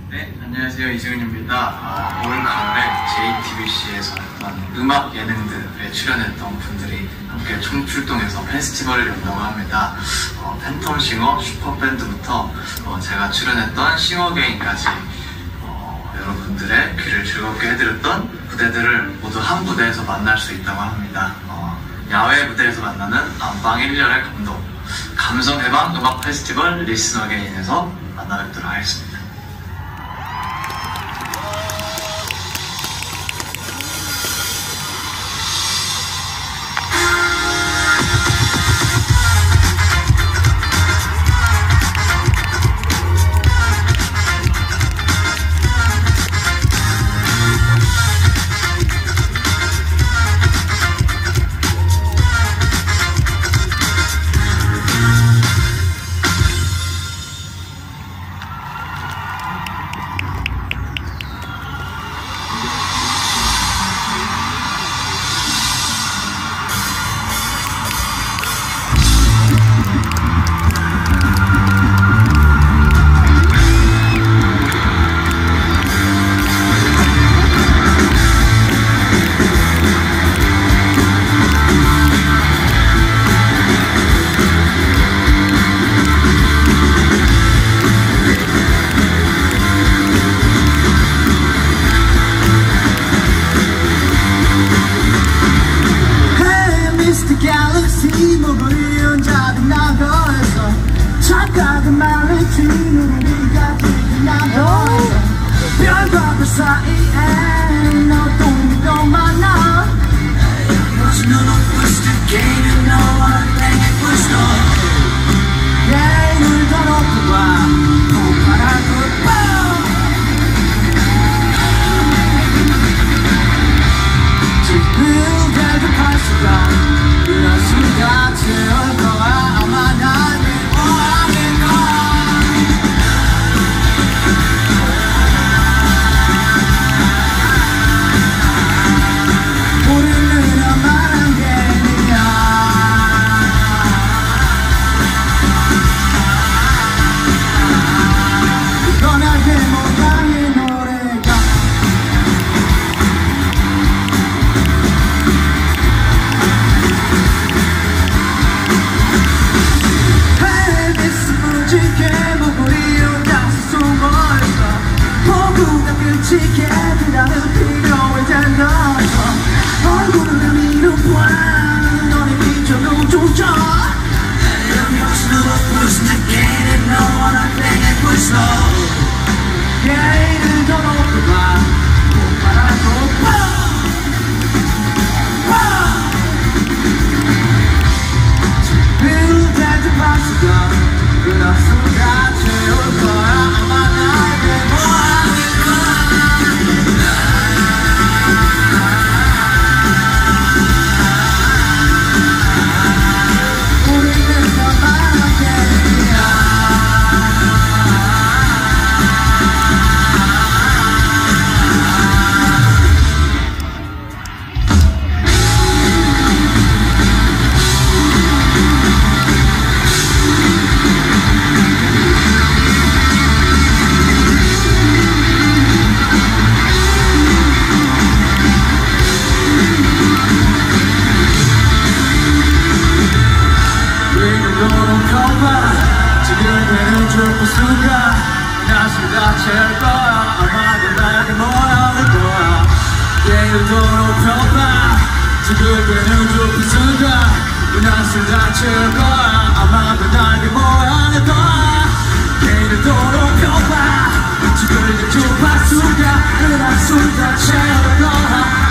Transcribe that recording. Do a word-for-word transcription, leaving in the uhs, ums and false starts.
네, 안녕하세요. 이승윤입니다. 어, 올 가을에 제이티비씨에서 했던 음악 예능들에 출연했던 분들이 함께 총출동해서 페스티벌을 연다고 합니다. 어, 팬텀싱어, 슈퍼밴드부터 어, 제가 출연했던 싱어게임까지 어, 여러분들의 귀를 즐겁게 해드렸던 무대들을 모두 한 무대에서 만날 수 있다고 합니다. 어, 야외 무대에서 만나는 안방 일 년의 감동, 감성 해방 음악 페스티벌 리슨 어게인에서 만나 뵙도록 하겠습니다. 착각은 말했지 우리가 지나고 별과 별 사이에 너 동도 많아 There's no push to gain and no one thing it was no 게임을 더 놓고 봐 폭발하고 봐 지금 대접할 수가 그런 순간 채울 거야 아마 날 지켜드라는 필요에 달려서 얼굴을 밀어봐 너의 비춰도 조져 There's no push to gain and no one I think it was no 게임을 더 놓고 봐 폭발하고 봐 지금 대접할 수가 그런 순간 채울 거야 아마 나에게 뭐하는 다칠 거야 아마도 나에게 뭐라는 거야 게임을 더 높여봐 지금 되는 좁은 순간 낯을 다칠 거야 아마도 나에게 뭐라는 거야 게임을 더 높여봐 지금 되는 좁은 순간 낯을 다칠 거야